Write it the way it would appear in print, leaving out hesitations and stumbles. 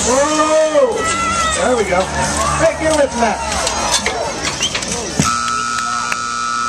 Whoa! There we go. Hey, get away from that.